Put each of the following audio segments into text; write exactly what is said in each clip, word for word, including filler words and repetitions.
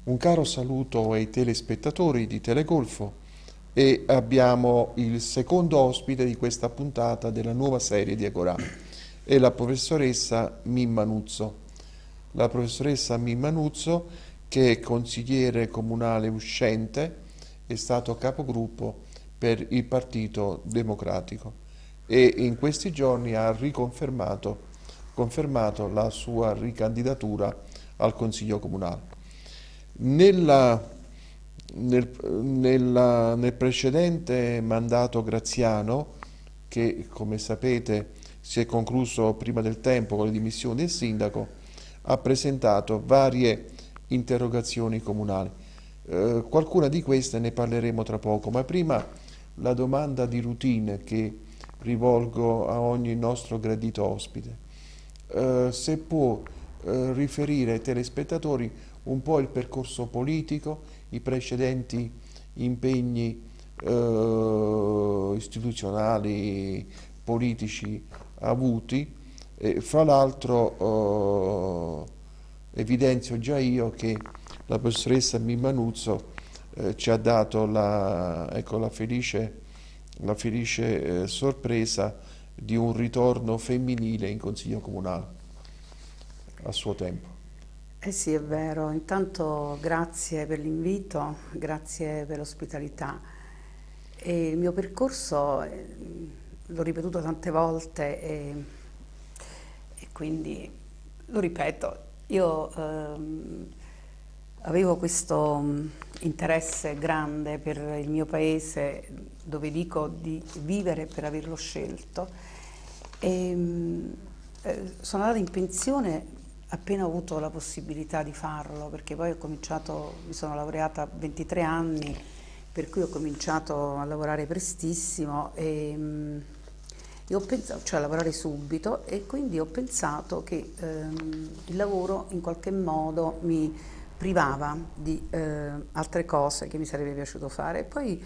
Un caro saluto ai telespettatori di Telegolfo e abbiamo il secondo ospite di questa puntata della nuova serie di Agorà, è la professoressa Mimma Nuzzo. La professoressa Mimma Nuzzo, che è consigliere comunale uscente, è stato capogruppo per il Partito Democratico e in questi giorni ha riconfermato confermato la sua ricandidatura al Consiglio Comunale. Nella, nel, nella, nel precedente mandato graziano, che come sapete si è concluso prima del tempo con le dimissioni del sindaco, ha presentato varie interrogazioni comunali. Eh, qualcuna di queste ne parleremo tra poco, ma prima la domanda di routine che rivolgo a ogni nostro gradito ospite. Eh, se può eh, riferire ai telespettatori un po' il percorso politico, i precedenti impegni eh, istituzionali, politici avuti. E fra l'altro eh, evidenzio già io che la professoressa Mimma Nuzzo eh, ci ha dato la, ecco, la felice, la felice eh, sorpresa di un ritorno femminile in Consiglio Comunale a suo tempo. Eh sì, è vero. Intanto grazie per l'invito, grazie per l'ospitalità. E il mio percorso eh, l'ho ripetuto tante volte e, e quindi lo ripeto. Io ehm, avevo questo mh, interesse grande per il mio paese, dove dico di vivere per averlo scelto. E, mh, eh, sono andata in pensione appena ho avuto la possibilità di farlo, perché poi ho cominciato, mi sono laureata a ventitré anni, per cui ho cominciato a lavorare prestissimo e mh, e ho pensato, cioè a lavorare subito, e quindi ho pensato che ehm, il lavoro in qualche modo mi privava di eh, altre cose che mi sarebbe piaciuto fare. E poi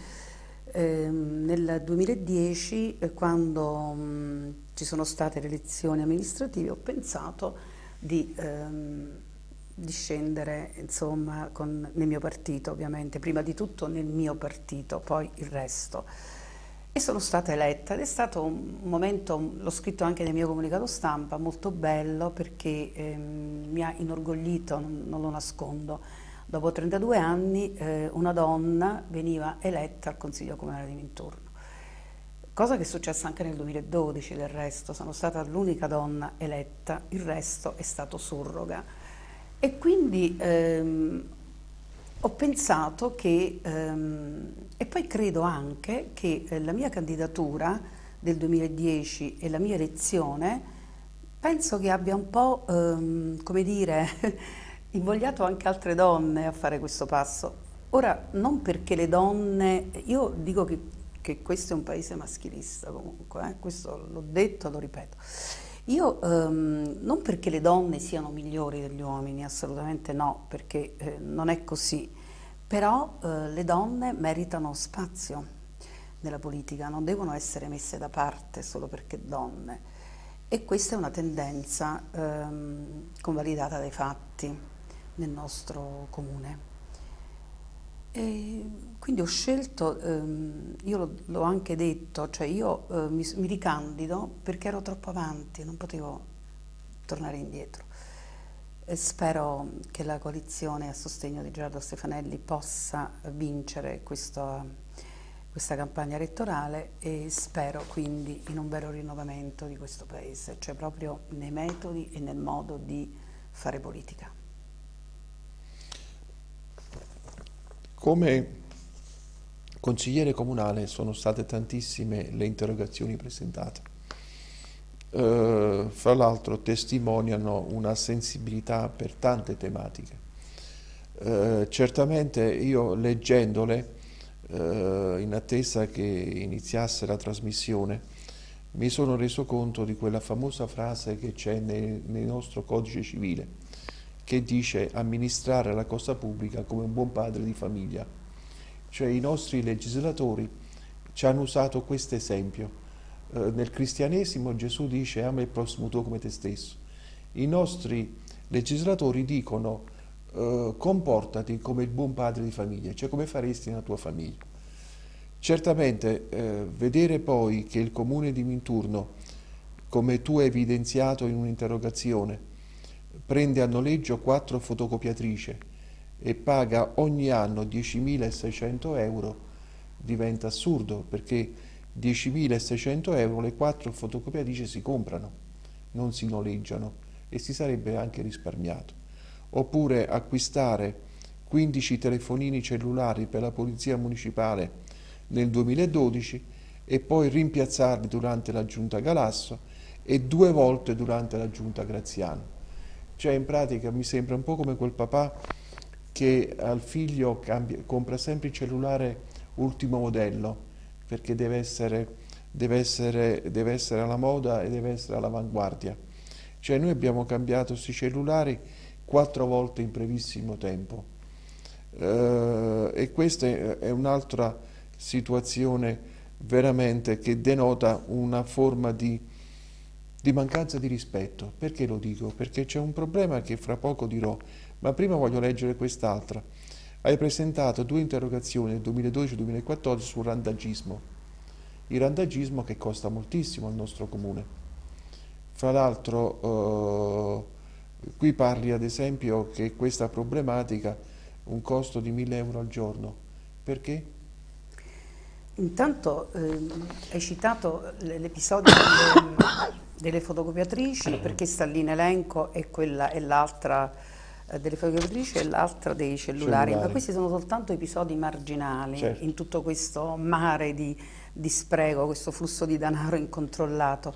ehm, nel duemiladieci, eh, quando mh, ci sono state le elezioni amministrative, ho pensato di, ehm, di scendere, insomma, con, nel mio partito, ovviamente, prima di tutto nel mio partito, poi il resto. E sono stata eletta ed è stato un momento, l'ho scritto anche nel mio comunicato stampa, molto bello, perché ehm, mi ha inorgoglito, non, non lo nascondo. Dopo trentadue anni eh, una donna veniva eletta al Consiglio Comunale di Minturno. Cosa che è successa anche nel duemiladodici, del resto, sono stata l'unica donna eletta, il resto è stato surroga. E quindi ehm, ho pensato che, ehm, e poi credo anche che eh, la mia candidatura del duemiladieci e la mia elezione, penso che abbia un po', ehm, come dire, invogliato anche altre donne a fare questo passo. Ora, non perché le donne, io dico che, che questo è un paese maschilista comunque, eh, questo l'ho detto, lo ripeto. Io ehm, non perché le donne siano migliori degli uomini, assolutamente no, perché eh, non è così, però eh, le donne meritano spazio nella politica, non devono essere messe da parte solo perché donne. E questa è una tendenza ehm, convalidata dai fatti nel nostro comune. E quindi ho scelto, ehm, io l'ho, l'ho anche detto, cioè io eh, mi, mi ricandido perché ero troppo avanti, non potevo tornare indietro. E spero che la coalizione a sostegno di Gerardo Stefanelli possa vincere questa, questa campagna elettorale, e spero quindi in un vero rinnovamento di questo paese, cioè proprio nei metodi e nel modo di fare politica. Come consigliere comunale sono state tantissime le interrogazioni presentate. Eh, fra l'altro testimoniano una sensibilità per tante tematiche. Eh, certamente io leggendole, eh, in attesa che iniziasse la trasmissione, mi sono reso conto di quella famosa frase che c'è nel, nel nostro codice civile, che dice amministrare la cosa pubblica come un buon padre di famiglia. Cioè i nostri legislatori ci hanno usato questo esempio. Eh, nel cristianesimo Gesù dice ama il prossimo tuo come te stesso. I nostri legislatori dicono eh, comportati come il buon padre di famiglia, cioè come faresti nella tua famiglia. Certamente eh, vedere poi che il comune di Minturno, come tu hai evidenziato in un'interrogazione, prende a noleggio quattro fotocopiatrici e paga ogni anno diecimilaseicento euro, diventa assurdo, perché diecimilaseicento euro le quattro fotocopiatrici si comprano, non si noleggiano, e si sarebbe anche risparmiato. Oppure acquistare quindici telefonini cellulari per la polizia municipale nel duemiladodici e poi rimpiazzarli durante la giunta Galasso e due volte durante la giunta Graziano. Cioè, in pratica mi sembra un po' come quel papà che al figlio cambia, compra sempre il cellulare ultimo modello, perché deve essere, deve essere, deve essere alla moda e deve essere all'avanguardia. Cioè, noi abbiamo cambiato questi cellulari quattro volte in brevissimo tempo. Uh, e questa è, è un'altra situazione veramente che denota una forma di, di mancanza di rispetto. Perché lo dico? Perché c'è un problema che fra poco dirò, ma prima voglio leggere quest'altra. Hai presentato due interrogazioni nel duemiladodici duemilaquattordici sul randagismo. Il randagismo che costa moltissimo al nostro comune. Fra l'altro uh, qui parli ad esempio che questa problematica un costo di mille euro al giorno. Perché? Intanto eh, hai citato l'episodio delle, delle fotocopiatrici, perché sta lì in elenco, e quella è l'altra eh, delle fotocopiatrici e l'altra dei cellulari. Cellulari. Ma questi sono soltanto episodi marginali, certo, in tutto questo mare di, di spreco, questo flusso di denaro incontrollato.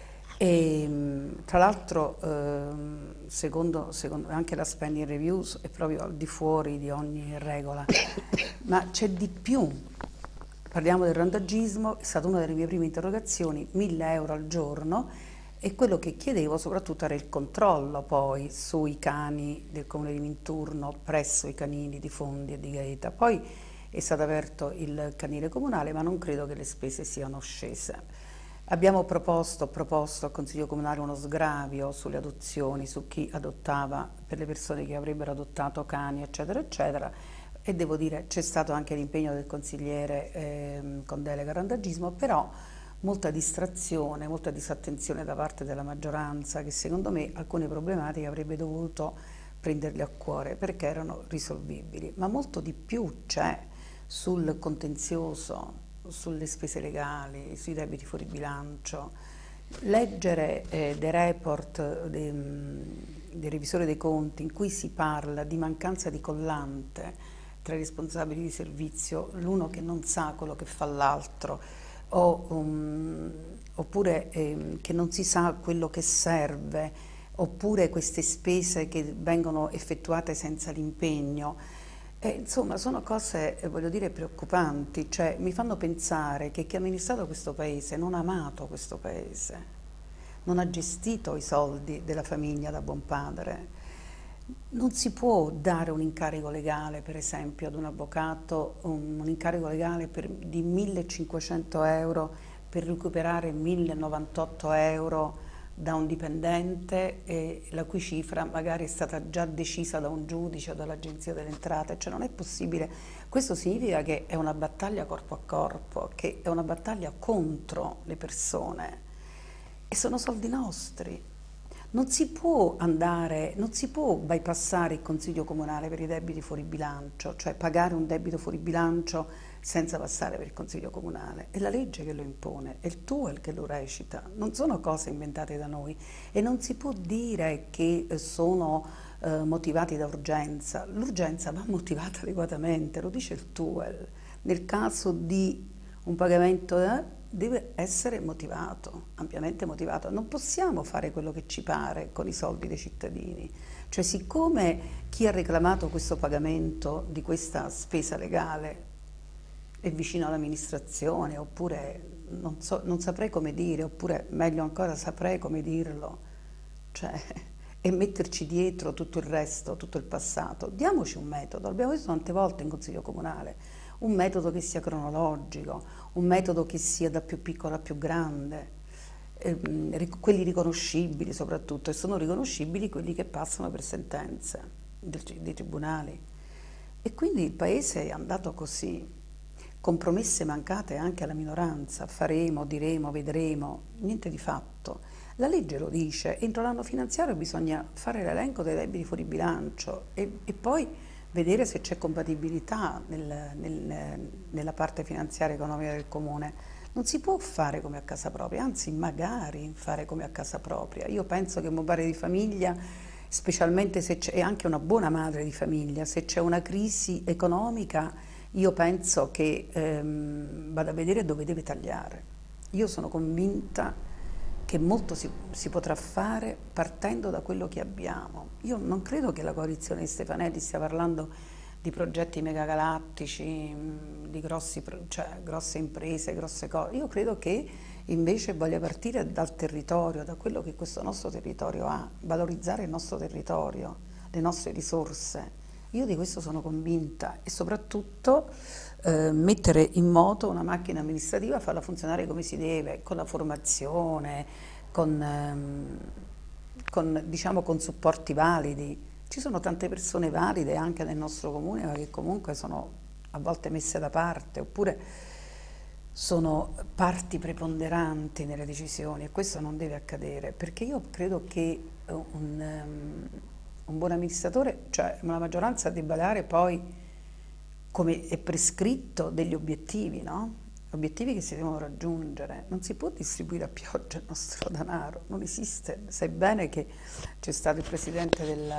E tra l'altro, eh, secondo, secondo anche la spending reviews è proprio al di fuori di ogni regola, ma c'è di più. Parliamo del randagismo, è stata una delle mie prime interrogazioni, mille euro al giorno, e quello che chiedevo soprattutto era il controllo poi sui cani del comune di Minturno, presso i canili di Fondi e di Gaeta. Poi è stato aperto il canile comunale, ma non credo che le spese siano scese. Abbiamo proposto, proposto al Consiglio Comunale uno sgravio sulle adozioni, su chi adottava, per le persone che avrebbero adottato cani, eccetera, eccetera, e devo dire c'è stato anche l'impegno del consigliere eh, con delega al randagismo, però molta distrazione, molta disattenzione da parte della maggioranza, che secondo me alcune problematiche avrebbe dovuto prenderle a cuore perché erano risolvibili, ma molto di più c'è sul contenzioso, sulle spese legali, sui debiti fuori bilancio. Leggere eh, dei report dei, dei revisori dei conti in cui si parla di mancanza di collante tra i responsabili di servizio, l'uno che non sa quello che fa l'altro, o, um, oppure eh, che non si sa quello che serve, oppure queste spese che vengono effettuate senza l'impegno. Eh, insomma, sono cose, eh, voglio dire, preoccupanti, cioè mi fanno pensare che chi ha amministrato questo paese non ha amato questo paese, non ha gestito i soldi della famiglia da buon padre. Non si può dare un incarico legale, per esempio, ad un avvocato, un, un incarico legale per, di millecinquecento euro per recuperare millenovantotto euro da un dipendente, eh, la cui cifra magari è stata già decisa da un giudice o dall'Agenzia delle Entrate. Cioè non è possibile. Questo significa che è una battaglia corpo a corpo, che è una battaglia contro le persone, e sono soldi nostri. Non si può andare, non si può bypassare il Consiglio Comunale per i debiti fuori bilancio, cioè pagare un debito fuori bilancio senza passare per il Consiglio Comunale. È la legge che lo impone, è il T U E L che lo recita, non sono cose inventate da noi, e non si può dire che sono eh, motivati da urgenza. L'urgenza va motivata adeguatamente, lo dice il T U E L. Nel caso di un pagamento eh, deve essere motivato, ampiamente motivato. Non possiamo fare quello che ci pare con i soldi dei cittadini. Cioè, siccome chi ha reclamato questo pagamento di questa spesa legale è vicino all'amministrazione, oppure non, so, non saprei come dire, oppure meglio ancora saprei come dirlo, cioè, e metterci dietro tutto il resto, tutto il passato. Diamoci un metodo, l'abbiamo visto tante volte in Consiglio Comunale, un metodo che sia cronologico, un metodo che sia da più piccolo a più grande, ehm, quelli riconoscibili soprattutto, e sono riconoscibili quelli che passano per sentenze. del, dei tribunali. E quindi il Paese è andato così, con promesse mancate anche alla minoranza, faremo, diremo, vedremo, niente di fatto. La legge lo dice, entro l'anno finanziario bisogna fare l'elenco dei debiti fuori bilancio e, e poi vedere se c'è compatibilità nel, nel, nella parte finanziaria economica del comune. Non si può fare come a casa propria, anzi magari fare come a casa propria. Io penso che un padre di famiglia, specialmente se c'è anche una buona madre di famiglia, se c'è una crisi economica, io penso che ehm, vada a vedere dove deve tagliare. Io sono convinta che molto si, si potrà fare partendo da quello che abbiamo. Io non credo che la coalizione di Stefanetti stia parlando di progetti megagalattici, di grossi, cioè, grosse imprese, grosse cose. Io credo che invece voglia partire dal territorio, da quello che questo nostro territorio ha, valorizzare il nostro territorio, le nostre risorse. Io di questo sono convinta e soprattutto eh, mettere in moto una macchina amministrativa, farla funzionare come si deve, con la formazione, con, ehm, con, diciamo, con supporti validi. Ci sono tante persone valide anche nel nostro comune, ma che comunque sono a volte messe da parte, oppure sono parti preponderanti nelle decisioni, e questo non deve accadere, perché io credo che un, um, un buon amministratore, cioè la maggioranza, debba dare poi, come è prescritto, degli obiettivi, no? Obiettivi che si devono raggiungere. Non si può distribuire a pioggia il nostro denaro, non esiste. Sai bene che c'è stato il presidente del,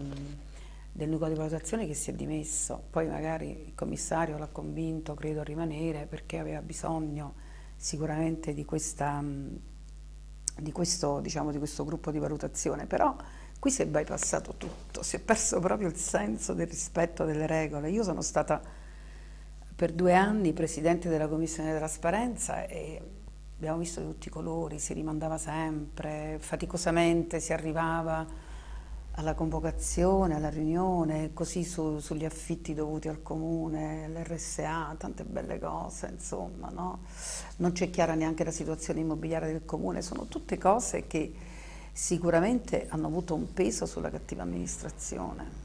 del nucleo di valutazione che si è dimesso, poi magari il commissario l'ha convinto, credo, a rimanere perché aveva bisogno sicuramente di, questa, di, questo, diciamo, di questo gruppo di valutazione, però qui si è bypassato tutto, si è perso proprio il senso del rispetto delle regole. Io sono stata per due anni presidente della commissione di trasparenza e abbiamo visto di tutti i colori, si rimandava sempre, faticosamente si arrivava alla convocazione, alla riunione, così su, sugli affitti dovuti al comune, l'R S A, tante belle cose, insomma, no? Non c'è chiara neanche la situazione immobiliare del comune, sono tutte cose che sicuramente hanno avuto un peso sulla cattiva amministrazione.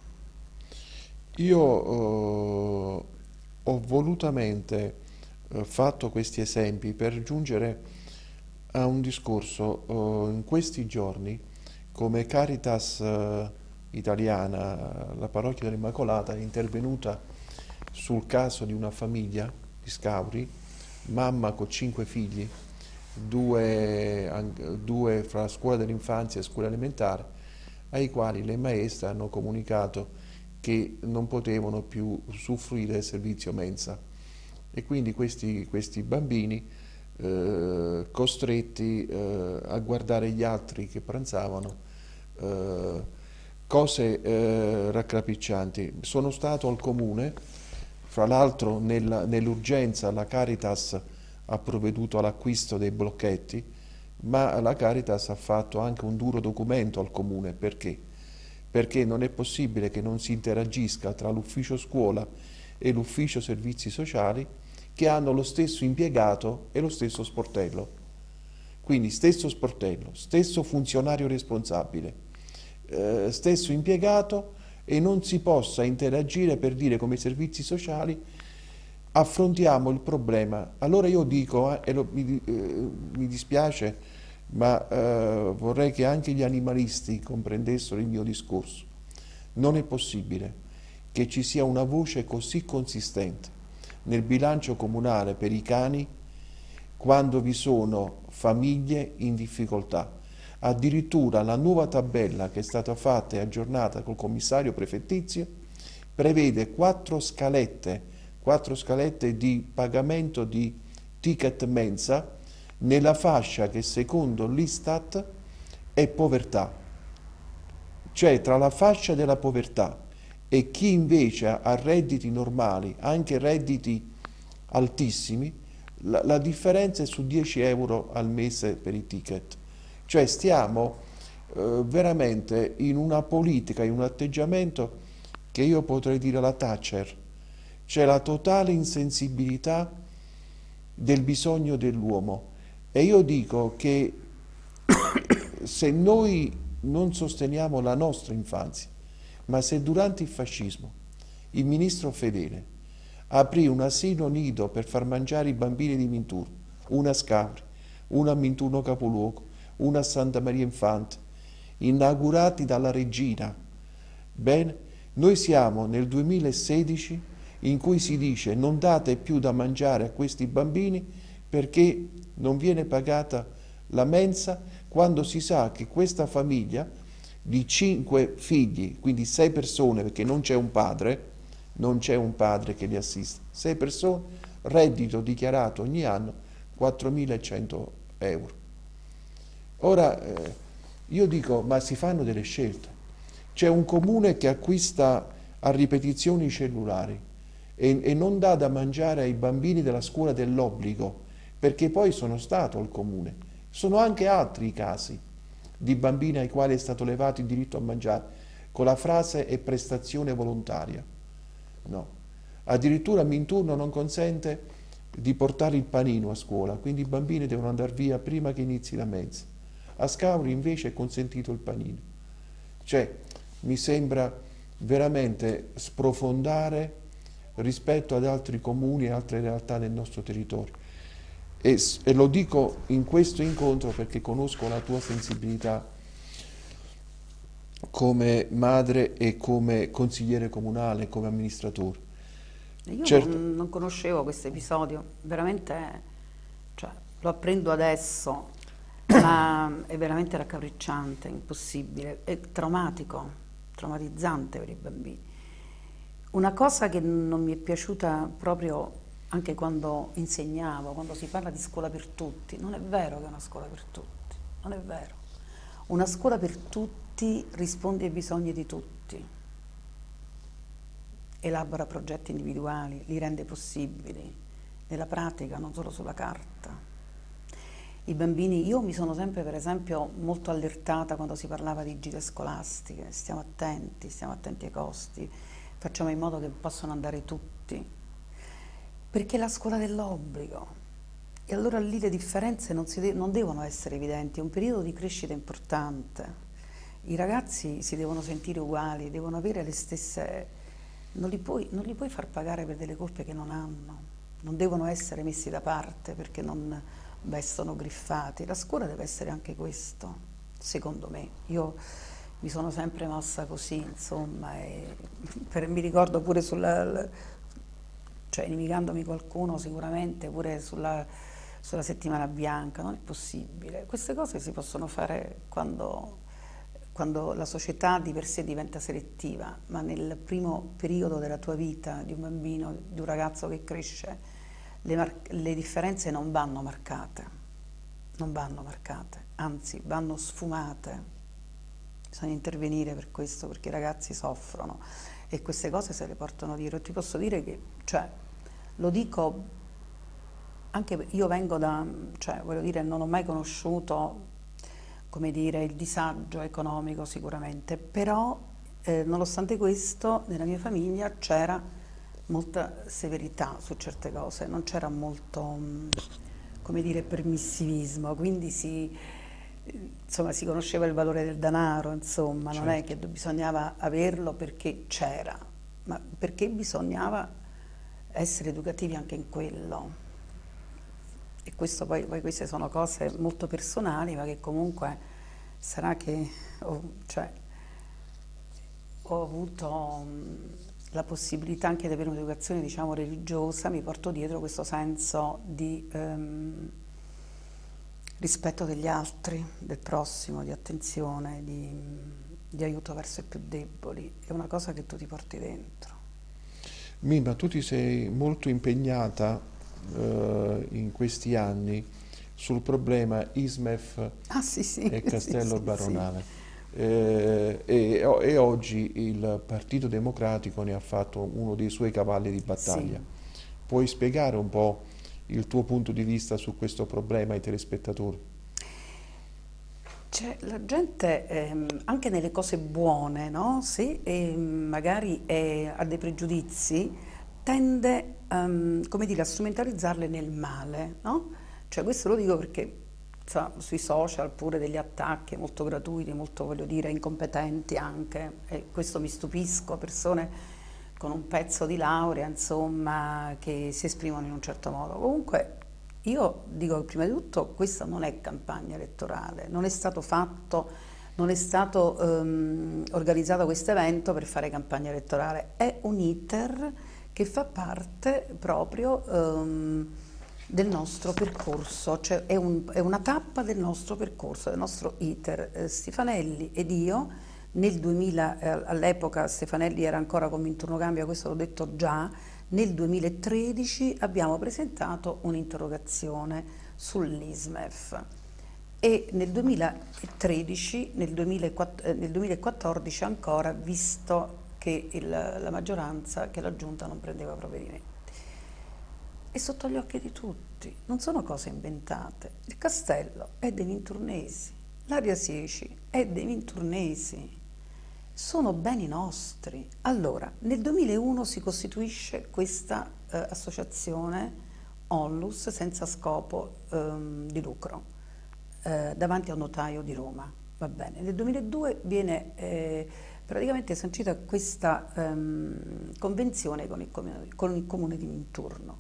Io eh, ho volutamente eh, fatto questi esempi per giungere a un discorso. Eh, in questi giorni, come Caritas eh, italiana, la parrocchia dell'Immacolata è intervenuta sul caso di una famiglia di Scauri, mamma con cinque figli, due, an- due fra scuola dell'infanzia e scuola elementare, ai quali le maestre hanno comunicato che non potevano più usufruire del servizio mensa. E quindi questi, questi bambini eh, costretti eh, a guardare gli altri che pranzavano, eh, cose eh, raccapriccianti. Sono stato al comune, fra l'altro nella- nell'urgenza la Caritas ha provveduto all'acquisto dei blocchetti, ma la Caritas ha fatto anche un duro documento al comune. Perché? Perché non è possibile che non si interagisca tra l'ufficio scuola e l'ufficio servizi sociali, che hanno lo stesso impiegato e lo stesso sportello. Quindi stesso sportello, stesso funzionario responsabile, eh, stesso impiegato, e non si possa interagire per dire come servizi sociali affrontiamo il problema. Allora io dico, eh, e lo, mi, eh, mi dispiace, ma eh, vorrei che anche gli animalisti comprendessero il mio discorso. Non è possibile che ci sia una voce così consistente nel bilancio comunale per i cani quando vi sono famiglie in difficoltà. Addirittura la nuova tabella che è stata fatta e aggiornata col commissario prefettizio prevede quattro scalette, quattro scalette di pagamento di ticket mensa nella fascia che secondo l'Istat è povertà, cioè tra la fascia della povertà e chi invece ha redditi normali, anche redditi altissimi, la, la differenza è su dieci euro al mese per i ticket. Cioè stiamo eh, veramente in una politica, in un atteggiamento che io potrei dire la Thatcher. C'è la totale insensibilità del bisogno dell'uomo. E io dico che se noi non sosteniamo la nostra infanzia, Ma se durante il fascismo il ministro Fedele aprì un asilo nido per far mangiare i bambini di Minturno, una a Scavri, una a Minturno Capoluogo, una a Santa Maria Infante, inaugurati dalla regina, bene, noi siamo nel duemilasedici in cui si dice non date più da mangiare a questi bambini perché non viene pagata la mensa, quando si sa che questa famiglia di cinque figli, quindi sei persone, perché non c'è un padre, non c'è un padre che li assiste, sei persone, reddito dichiarato ogni anno quattromilacento euro. Ora eh, io dico, ma si fanno delle scelte. C'è un comune che acquista a ripetizioni i cellulari e, e non dà da mangiare ai bambini della scuola dell'obbligo, perché poi sono stato al comune. Sono anche altri i casi di bambini ai quali è stato levato il diritto a mangiare, con la frase è prestazione volontaria. No. Addirittura Minturno non consente di portare il panino a scuola, quindi i bambini devono andare via prima che inizi la mensa. A Scavri invece è consentito il panino. Cioè, mi sembra veramente sprofondare rispetto ad altri comuni e altre realtà del nostro territorio. E, e lo dico in questo incontro perché conosco la tua sensibilità come madre e come consigliere comunale, come amministratore. Io Certo. non, non conoscevo questo episodio, veramente, cioè, lo apprendo adesso, ma è veramente raccapricciante, impossibile, è traumatico, traumatizzante per i bambini. Una cosa che non mi è piaciuta proprio anche quando insegnavo, quando si parla di scuola per tutti, non è vero che è una scuola per tutti, non è vero. Una scuola per tutti risponde ai bisogni di tutti, elabora progetti individuali, li rende possibili, nella pratica, non solo sulla carta. I bambini, io mi sono sempre per esempio molto allertata quando si parlava di gite scolastiche, stiamo attenti, stiamo attenti ai costi, facciamo in modo che possano andare tutti, perché è la scuola dell'obbligo. E allora lì le differenze non, si de- non devono essere evidenti, è un periodo di crescita importante. I ragazzi si devono sentire uguali, devono avere le stesse... Non li puoi, non li puoi far pagare per delle colpe che non hanno, non devono essere messi da parte perché non vestono griffati. La scuola deve essere anche questo, secondo me. Io mi sono sempre mossa così, insomma, e per, mi ricordo pure sulla... cioè inimicandomi qualcuno sicuramente, pure sulla, sulla settimana bianca, non è possibile. Queste cose si possono fare quando... quando la società di per sé diventa selettiva, ma nel primo periodo della tua vita, di un bambino, di un ragazzo che cresce, le, mar- le differenze non vanno marcate, non vanno marcate, anzi vanno sfumate. Bisogna intervenire per questo, perché i ragazzi soffrono e queste cose se le portano dietro. E ti posso dire che, cioè, lo dico, anche io vengo da, cioè, voglio dire, non ho mai conosciuto, come dire, il disagio economico sicuramente, però eh, nonostante questo nella mia famiglia c'era molta severità su certe cose, non c'era molto, mh, come dire, permissivismo, quindi si, insomma, si conosceva il valore del denaro, insomma, certo. Non è che bisognava averlo perché c'era, ma perché bisognava essere educativi anche in quello. E questo poi, poi queste sono cose molto personali, ma che comunque sarà che ho, cioè, ho avuto mh, la possibilità anche di avere un'educazione, diciamo, religiosa, mi porto dietro questo senso di ehm, rispetto degli altri, del prossimo, di attenzione, di, di aiuto verso i più deboli. È una cosa che tu ti porti dentro. Mimma, tu ti sei molto impegnata in questi anni sul problema ISMEF ah, sì, sì, e Castello sì, Baronale sì. eh, e, e oggi il Partito Democratico ne ha fatto uno dei suoi cavalli di battaglia. Sì. Puoi spiegare un po' il tuo punto di vista su questo problema ai telespettatori? Cioè, la gente ehm, anche nelle cose buone, no? Se ehm, magari è, ha dei pregiudizi, tende um, come dire, a strumentalizzarle nel male, no? Cioè, questo lo dico perché sui social pure degli attacchi molto gratuiti, molto, voglio dire, incompetenti anche, e questo mi stupisco, persone con un pezzo di laurea, insomma, che si esprimono in un certo modo. Comunque io dico che prima di tutto questa non è campagna elettorale, non è stato fatto, non è stato um, organizzato questo evento per fare campagna elettorale, è un iter che fa parte proprio um, del nostro percorso, cioè è, un, è una tappa del nostro percorso, del nostro iter. Eh, Stefanelli ed io nel duemila, eh, all'epoca Stefanelli era ancora con Minturno Cambia, questo l'ho detto già, nel duemilatredici abbiamo presentato un'interrogazione sull'ISMEF e nel duemilatredici, nel, duemilaquattordici, nel duemilaquattordici ancora, visto che il, la maggioranza, che la Giunta non prendeva provvedimenti. È sotto gli occhi di tutti, non sono cose inventate. Il castello è dei Minturnesi, l'Aria Sieci è dei Minturnesi, sono beni nostri. Allora, nel duemilauno si costituisce questa eh, associazione Onlus senza scopo ehm, di lucro eh, davanti a un notaio di Roma. Va bene. Nel duemiladue viene eh, praticamente sancita questa ehm, convenzione con il, con il comune di Minturno.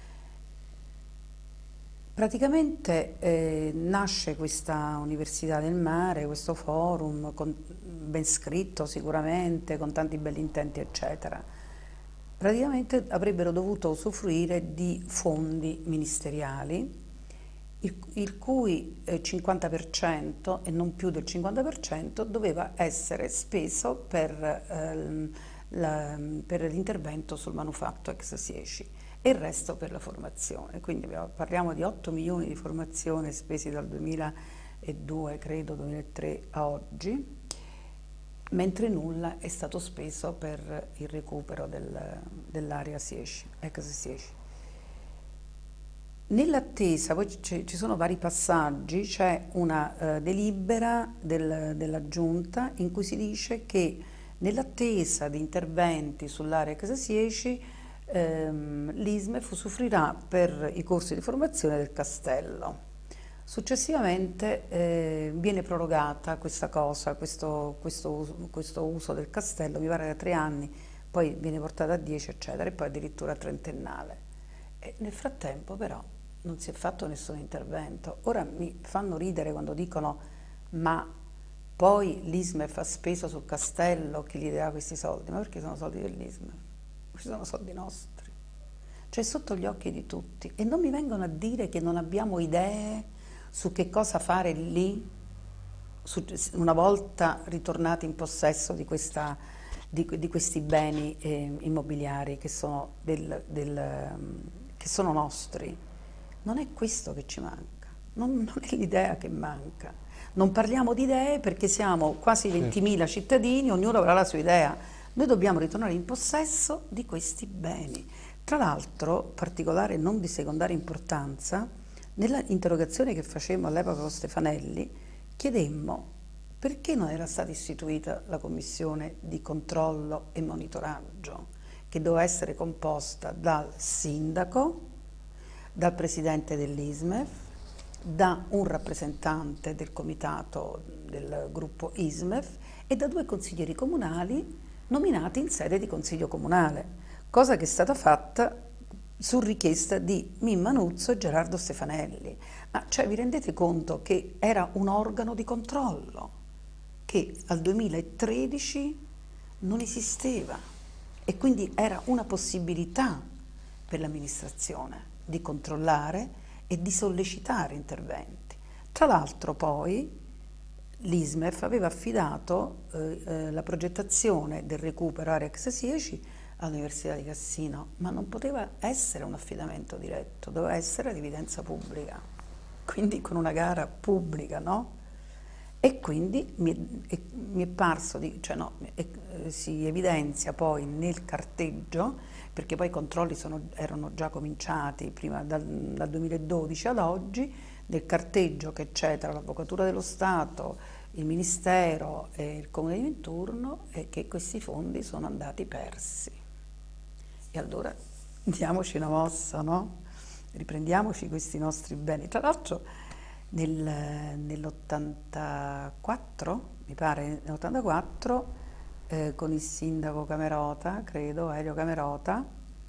Praticamente eh, nasce questa Università del Mare, questo forum, con, ben scritto sicuramente, con tanti belli intenti, eccetera. Praticamente avrebbero dovuto usufruire di fondi ministeriali, il, il cui eh, cinquanta per cento e non più del cinquanta per cento doveva essere speso per, eh, la, per l'intervento sul manufatto ex Sieci e il resto per la formazione. Quindi parliamo di otto milioni di formazione spesi dal duemiladue, credo, duemilatré a oggi, mentre nulla è stato speso per il recupero del, dell'area Sieci, ex Sieci. Nell'attesa, poi ci sono vari passaggi, c'è una uh, delibera del, della Giunta in cui si dice che nell'attesa di interventi sull'area ex Sieci ehm, l'ISMEF usufruirà per i corsi di formazione del castello. Successivamente eh, viene prorogata questa cosa, questo, questo, questo uso del castello, mi pare da tre anni, poi viene portata a dieci, eccetera, e poi addirittura trentennale. E nel frattempo però non si è fatto nessun intervento. Ora mi fanno ridere quando dicono ma poi l'ISMEF ha speso sul castello, chi gli darà questi soldi? Ma perché sono soldi dell'ISMEF? Questi sono soldi nostri. Cioè sotto gli occhi di tutti. E non mi vengono a dire che non abbiamo idee su che cosa fare lì, su, una volta ritornati in possesso di, questa, di, di questi beni eh, immobiliari che sono, del, del, che sono nostri. Non è questo che ci manca, non, non è l'idea che manca. Non parliamo di idee perché siamo quasi ventimila cittadini, ognuno avrà la sua idea. Noi dobbiamo ritornare in possesso di questi beni. Tra l'altro, particolare non di secondaria importanza, nella interrogazione che facemmo all'epoca con Stefanelli, chiedemmo perché non era stata istituita la commissione di controllo e monitoraggio, che doveva essere composta dal sindaco, dal presidente dell'ISMEF, da un rappresentante del comitato del gruppo ISMEF e da due consiglieri comunali nominati in sede di consiglio comunale, cosa che è stata fatta su richiesta di Mimma Nuzzo e Gerardo Stefanelli. Ma cioè vi rendete conto che era un organo di controllo che al duemilatredici non esisteva e quindi era una possibilità per l'amministrazione di controllare e di sollecitare interventi. Tra l'altro poi l'ISMEF aveva affidato eh, eh, la progettazione del recupero area ex Sieci all'Università di Cassino, ma non poteva essere un affidamento diretto, doveva essere ad evidenza pubblica, quindi con una gara pubblica, no? E quindi mi è, mi è parso, di, cioè no, è, eh, si evidenzia poi nel carteggio, perché poi i controlli sono, erano già cominciati prima dal, dal duemiladodici ad oggi, nel carteggio che c'è tra l'Avvocatura dello Stato, il Ministero e il Comune di Minturno, è che questi fondi sono andati persi. E allora diamoci una mossa, no? Riprendiamoci questi nostri beni. Tra l'altro Nel, nell'ottantaquattro, mi pare, nell'ottantaquattro, eh, con il sindaco Camerota, credo, Elio Camerota,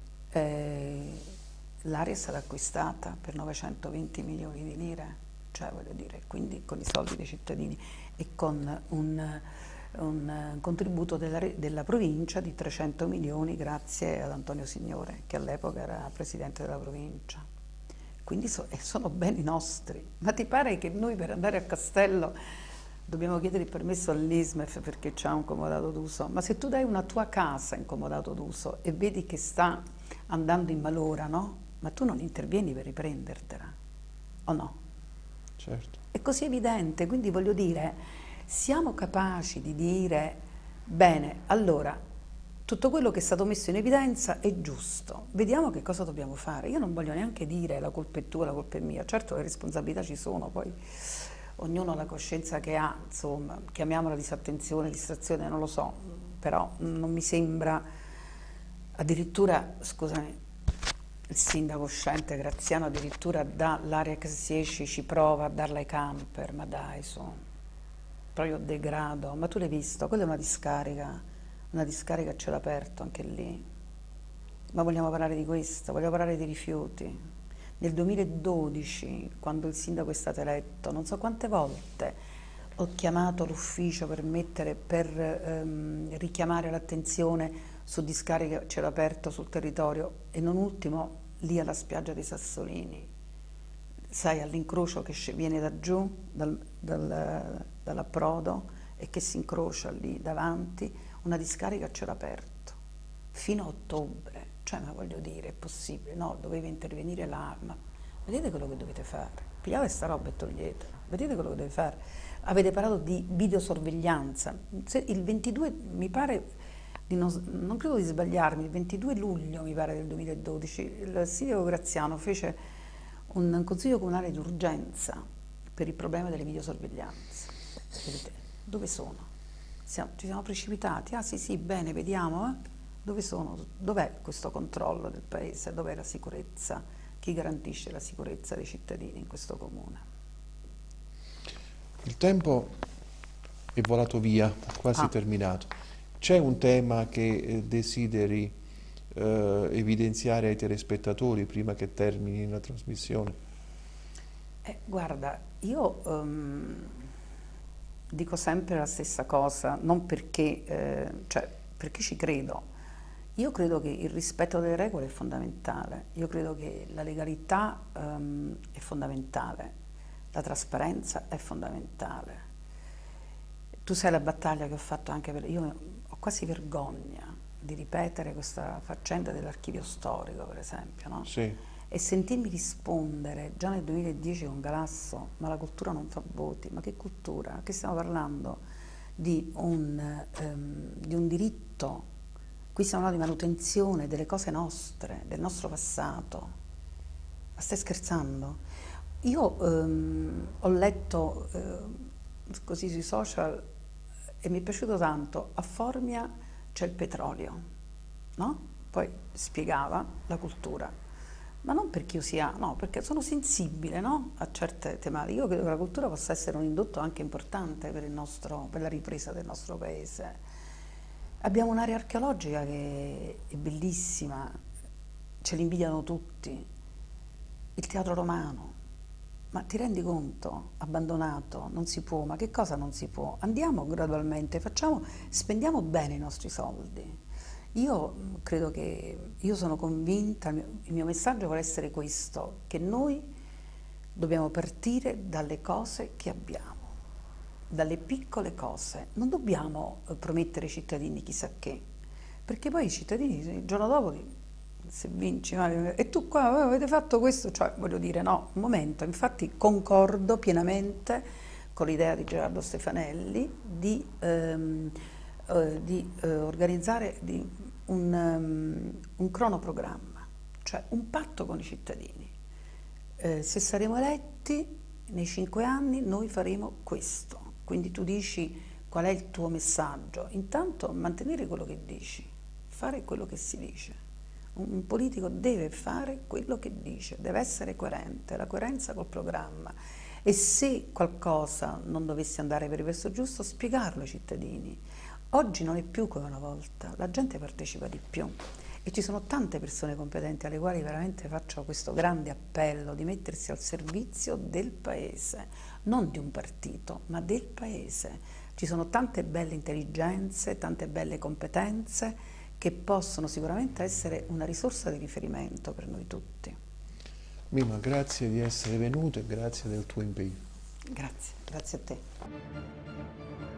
eh, l'area è stata acquistata per novecentoventi milioni di lire, cioè voglio dire, quindi con i soldi dei cittadini e con un, un contributo della, della provincia di trecento milioni grazie ad Antonio Signore, che all'epoca era presidente della provincia. Quindi so, sono beni nostri. Ma ti pare che noi per andare a Castello dobbiamo chiedere il permesso all'I S M E F perché c'è un comodato d'uso? Ma se tu dai una tua casa in comodato d'uso e vedi che sta andando in malora, no? Ma tu non intervieni per riprendertela, o no? Certo. È così evidente, quindi voglio dire, siamo capaci di dire, bene, allora, tutto quello che è stato messo in evidenza è giusto, vediamo che cosa dobbiamo fare. Io non voglio neanche dire la colpa è tua, la colpa è mia, certo le responsabilità ci sono, poi ognuno ha la coscienza che ha, insomma, chiamiamola disattenzione, distrazione, non lo so, però non mi sembra, addirittura, scusami, il sindaco uscente Graziano addirittura dà l'area che si esce, ci prova a darla ai camper, ma dai su, proprio degrado, ma tu l'hai visto, quella è una discarica, una discarica a cielo aperto anche lì, ma vogliamo parlare di questo, vogliamo parlare di rifiuti. Nel duemiladodici, quando il sindaco è stato eletto, non so quante volte ho chiamato l'ufficio per, mettere, per ehm, richiamare l'attenzione su discariche a cielo aperto sul territorio e non ultimo lì alla spiaggia dei Sassolini, sai, all'incrocio che viene da giù, dal, dal, dall'approdo e che si incrocia lì davanti, una discarica a cielo aperto, fino a ottobre, cioè ma voglio dire, è possibile, no, doveva intervenire l'arma, vedete quello che dovete fare, pigliate sta roba e toglietela, vedete quello che dovete fare, avete parlato di videosorveglianza, se il ventidue, mi pare, di non, non credo di sbagliarmi, il ventidue luglio mi pare del duemiladodici, il sindaco Graziano fece un consiglio comunale di urgenza per il problema delle videosorveglianze, vedete, dove sono? Siamo, ci siamo precipitati, ah sì sì, bene, vediamo, eh? Dove sono? Dov'è questo controllo del paese? Dov'è la sicurezza? Chi garantisce la sicurezza dei cittadini in questo comune? Il tempo è volato via, quasi Ah. terminato. C'è un tema che eh, desideri eh, evidenziare ai telespettatori prima che termini la trasmissione? Eh, guarda, io um, dico sempre la stessa cosa, non perché, eh, cioè, perché ci credo. Io credo che il rispetto delle regole è fondamentale, io credo che la legalità um, è fondamentale, la trasparenza è fondamentale. Tu sai la battaglia che ho fatto anche per... Io ho quasi vergogna di ripetere questa faccenda dell'archivio storico, per esempio, no? Sì. E sentirmi rispondere già nel duemiladieci con Galasso, ma la cultura non fa voti, ma che cultura? Che stiamo parlando di un, um, di un diritto. Qui stiamo parlando di manutenzione delle cose nostre, del nostro passato. Ma stai scherzando? Io ehm, ho letto eh, così sui social e mi è piaciuto tanto, a Formia c'è il petrolio, no? Poi spiegava la cultura, ma non perché io sia, no, perché sono sensibile, no? A certe tematiche. Io credo che la cultura possa essere un indotto anche importante per il nostro, per la ripresa del nostro paese. Abbiamo un'area archeologica che è bellissima, ce l'invidiano tutti, il teatro romano, ma ti rendi conto? Abbandonato, non si può, ma che cosa non si può? Andiamo gradualmente, facciamo, spendiamo bene i nostri soldi. Io credo che, io sono convinta, il mio, il mio messaggio vuole essere questo, che noi dobbiamo partire dalle cose che abbiamo. Dalle piccole cose, non dobbiamo promettere ai cittadini chissà che, perché poi i cittadini il giorno dopo, se vinci, e tu qua avete fatto questo, cioè voglio dire no, un momento, infatti concordo pienamente con l'idea di Gerardo Stefanelli di, ehm, eh, di eh, organizzare di un, um, un cronoprogramma, cioè un patto con i cittadini. Eh, se saremo eletti nei cinque anni noi faremo questo. Quindi tu dici qual è il tuo messaggio, intanto mantenere quello che dici, fare quello che si dice. Un politico deve fare quello che dice, deve essere coerente, la coerenza col programma e se qualcosa non dovesse andare per il verso giusto, spiegarlo ai cittadini. Oggi non è più come una volta, la gente partecipa di più e ci sono tante persone competenti alle quali veramente faccio questo grande appello di mettersi al servizio del Paese, non di un partito, ma del Paese. Ci sono tante belle intelligenze, tante belle competenze che possono sicuramente essere una risorsa di riferimento per noi tutti. Mimma, grazie di essere venuto e grazie del tuo impegno. Grazie, grazie a te.